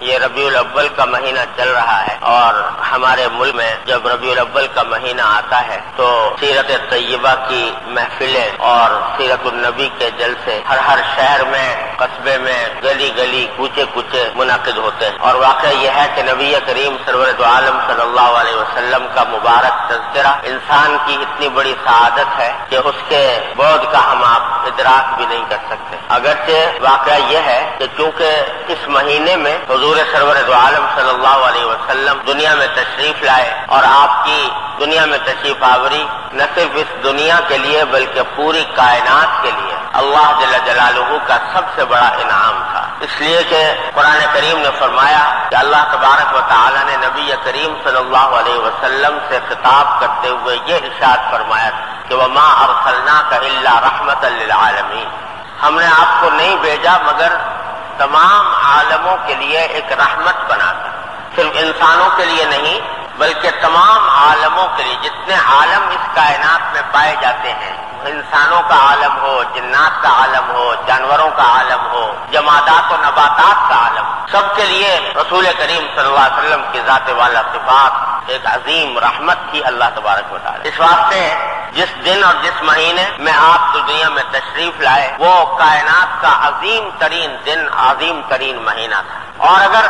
یہ ربیع الاول کا مہینہ چل رہا ہے اور ہمارے ملک میں جب ربیع الاول کا مہینہ آتا ہے تو سیرت طیبہ کی محفلیں اور سیرت النبی کے جلسے ہر شہر میں، قصبے میں، گلی گلی، کوچے کوچے منعقد ہوتے ہیں۔ اور واقعہ یہ ہے کہ نبی کریم سرور دو عالم صلی اللہ علیہ وسلم کا مبارک تذکرہ انسان کی اتنی بڑی سعادت ہے کہ اس کے بعد کا ہم آپ ادراک بھی نہیں کر سکتے۔ اگرچہ واقعہ یہ ہے کہ چونکہ اس مہینے میں حضور سرور دو عالم صلی اللہ علیہ وسلم دنیا میں تشریف لائے اور آپ کی دنیا میں تشریف آوری نہ صرف اس دنیا کے لیے بلکہ پوری کائنات کے لیے اللہ جل جلالہ کا سب سے بڑا انعام تھا، اس لیے کہ قرآن کریم نے فرمایا کہ اللہ تبارک و تعالی نے نبی کریم صلی اللہ علیہ وسلم سے خطاب کرتے ہوئے یہ ارشاد فرمایا کہ وَمَا أَرْسَلْنَاكَ إِلَّا رَحْمَةً لِلْعَالَمِينَ، ہم نے آپ کو نہیں بھیجا مگر تمام عالموں کے لیے ایک رحمت بنا کر، صرف انسانوں کے لیے نہیں بلکہ تمام عالموں کے لیے، جتنے عالم اس کائنات میں پائے جاتے ہیں، انسانوں کا عالم ہو، جنات کا عالم ہو، جانوروں کا عالم ہو، جمادات و نباتات کا عالم، سب کے لیے رسول کریم صلی اللہ علیہ وسلم کی ذات والا صفات ایک عظیم رحمت تھی اللہ تبارک و تعالی۔ اس واسطے جس دن اور جس مہینے میں آپ دنیا میں تشریف لائے وہ کائنات کا عظیم ترین دن، عظیم ترین مہینہ تھا۔ اور اگر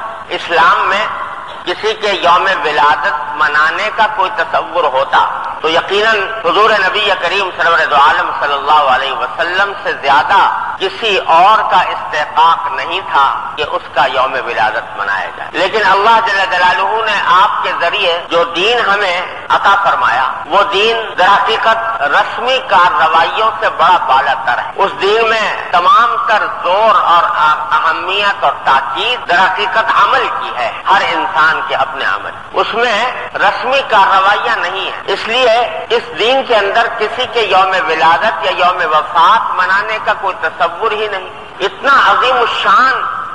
اسلام میں کسی کے یوم ولادت منانے کا کوئی تصور ہوتا تو یقیناً حضور نبی کریم سرور دو عالم صلی اللہ علیہ وسلم سے زیادہ کسی اور کا استحقاق نہیں تھا کہ اس کا یوم ولادت منایا جائے، لیکن اللہ جل جلالہ نے آپ کے ذریعے جو دین ہمیں عطا فرمایا وہ دین در حقیقت رسمی کارروائیوں سے بڑا بالا تر ہے۔ اس دین میں تمام تر زور اور اہمیت اور تاکید در حقیقت عمل کی ہے، ہر انسان کے اپنے عمل، اس میں رسمی کارروائیاں نہیں ہیں۔ اس لیے اس دین کے اندر کسی کے یوم ولادت یا یوم وفات منانے کا کوئی تصور ہی نہیں۔ اتنا عظیم الشان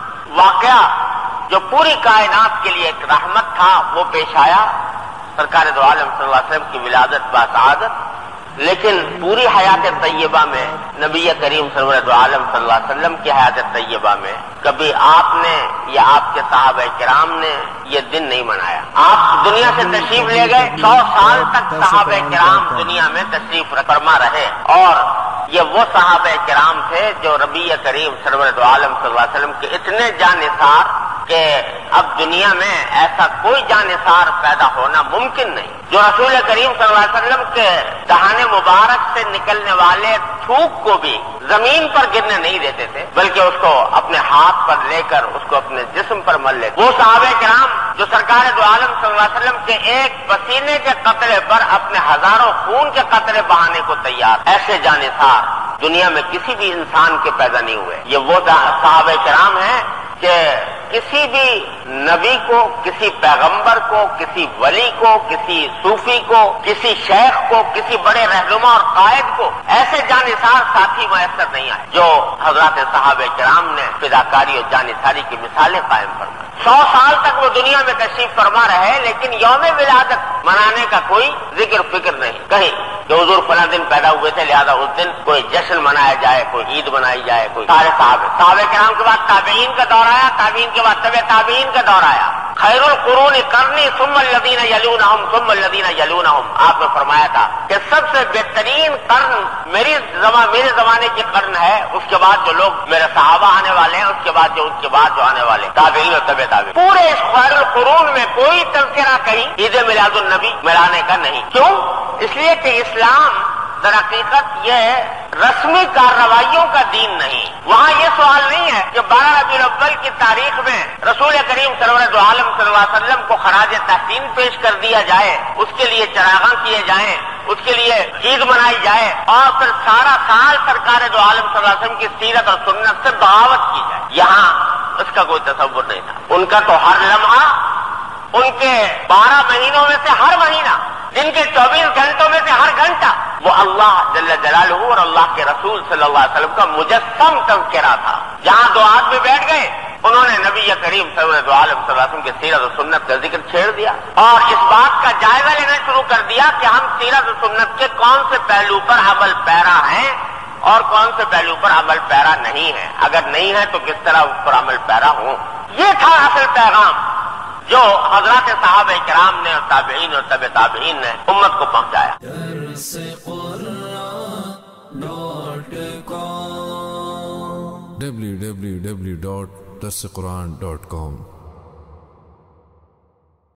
واقعہ جو پوری کائنات کے لیے ایک رحمت تھا وہ پیش آیا، سرکار دو عالم صلی اللہ علیہ وسلم کی ولادت باسعادت، لیکن پوری حیات طیبہ میں نبی کریم سرور دو عالم صلی اللہ علیہ وسلم کی حیات طیبہ میں کبھی آپ نے یا آپ کے صحابہ کرام نے یہ دن نہیں منایا۔ آپ دنیا سے تشریف لے گئے، 100 سال تک صحابہ کرام دنیا میں تشریف فرما رہے، اور یہ وہ صحابہ کرام تھے جو نبی کریم سرور دو عالم صلی اللہ علیہ وسلم کے اتنے جانثار کہ اب دنیا میں ایسا کوئی جانثار پیدا ہونا ممکن نہیں، جو رسول کریم صلی اللہ علیہ وسلم کے دہان مبارک سے نکلنے والے تھوک کو بھی زمین پر گرنے نہیں دیتے تھے بلکہ اس کو اپنے ہاتھ پر لے کر اس کو اپنے جسم پر مل لیتے۔ وہ صحابہ کرام جو سرکار دو عالم صلی اللہ علیہ وسلم کے ایک پسینے کے قطرے پر اپنے ہزاروں خون کے قطرے بہانے کو تیار، ایسے جانثار دنیا میں کسی بھی انسان کے پیدا نہیں ہوئے۔ یہ وہ صحابہ کرام ہیں کہ کسی بھی نبی کو، کسی پیغمبر کو، کسی ولی کو، کسی صوفی کو، کسی شیخ کو، کسی بڑے رہنما اور قائد کو ایسے جانثار ساتھی میسر نہیں آئے جو حضرات صحابہ کرام نے فداکاری اور جانثاری کی مثالیں قائم فرمائیں۔ 100 سال تک وہ دنیا میں تشریف فرما رہے لیکن یوم ولادت منانے کا کوئی ذکر فکر نہیں کہیں کہ حضور فلاں دن پیدا ہوئے تھے لہذا اس دن کوئی جشن منایا جائے، کوئی عید منائی جائے، کوئی سارے صحابہ کرام کے بعد تابعین کا دور آیا، تابعین کے بعد تبع تابعین کا دور آیا۔ خیر القرون قرنی ثم الذین یلونہم ثم الذین یلونہم، آپ نے فرمایا تھا کہ سب سے بہترین قرن میرے زمانے کی قرن ہے، اس کے بعد جو لوگ میرے صحابہ آنے والے ہیں، اس کے بعد جو ان کے بعد جو آنے والے تابعین اور تبع تابعین۔ پورے اس خیر القرون میں کوئی تذکرہ کہیں عید میلاد النبی منانے کا نہیں۔ کیوں؟ اس لیے کہ اسلام در حقیقت یہ رسمی کارروائیوں کا دین نہیں۔ وہاں یہ سوال نہیں ہے کہ 12 ربیع الاول کی تاریخ میں رسول کریم سرور دو عالم صلی اللہ علیہ وسلم کو خراج تحسین پیش کر دیا جائے، اس کے لیے چراغاں کیے جائیں، اس کے لیے عید منائی جائے اور پھر سارا سال سرکار دو عالم صلی اللہ علیہ وسلم کی سیرت اور سنت سے بغاوت کی جائے۔ یہاں اس کا کوئی تصور نہیں تھا۔ ان کا تو ہر لمحہ، ان کے 12 مہینوں میں سے ہر مہینہ، جن کے 24 گھنٹوں میں سے ہر گھنٹہ وہ اللہ جل جلالہ اور اللہ کے رسول صلی اللہ علیہ وسلم کا مجسم تذکرہ تھا۔ جہاں دو آدمی بیٹھ گئے انہوں نے نبی کریم سرور دو عالم صلی اللہ علیہ وسلم کی سیرت و سنت کا ذکر چھیڑ دیا اور اس بات کا جائزہ لینا شروع کر دیا کہ ہم سیرت و سنت کے کون سے پہلو پر عمل پیرا ہیں اور کون سے پہلو پر عمل پیرا نہیں ہے۔ اگر نہیں ہے تو کس طرح اس پر عمل پیرا ہوں۔ یہ تھا اصل پیغام جو حضرات صحابہ کرام نے اور تابعین اور تبع تابعین نے امت کو پہنچایا۔ www.darsequran.com